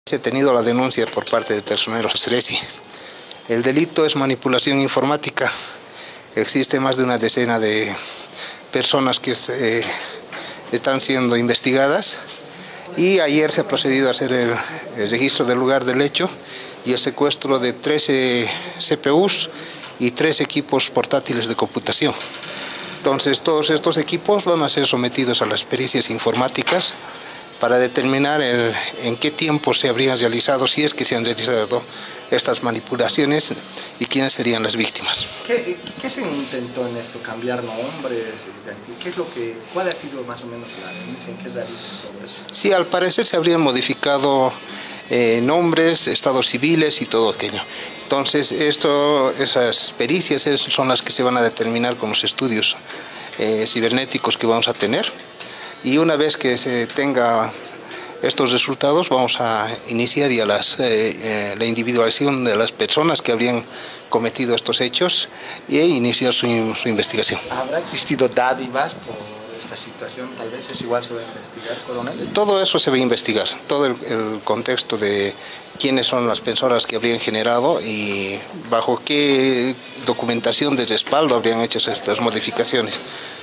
Se ha tenido la denuncia por parte de personeros Ceresi. El delito es manipulación informática. Existe más de una decena de personas que están siendo investigadas y ayer se ha procedido a hacer el registro del lugar del hecho y el secuestro de 13 CPUs y 3 equipos portátiles de computación. Entonces todos estos equipos van a ser sometidos a las pericias informáticas para determinar en qué tiempo se habrían realizado, si es que se han realizado estas manipulaciones y quiénes serían las víctimas. ¿Qué se intentó en esto? ¿Cambiar nombres? ¿Cuál ha sido más o menos la denuncia? ¿En qué radica todo eso? Sí, al parecer se habrían modificado nombres, estados civiles y todo aquello. Entonces esas pericias son las que se van a determinar con los estudios cibernéticos que vamos a tener. Y una vez que se tenga estos resultados, vamos a iniciar ya la individualización de las personas que habrían cometido estos hechos e iniciar su investigación. ¿Habrá existido dádivas por esta situación? Tal vez es igual se va a investigar, coronel. Todo eso se va a investigar, todo el contexto de quiénes son las personas que habrían generado y bajo qué documentación de respaldo habrían hecho estas modificaciones.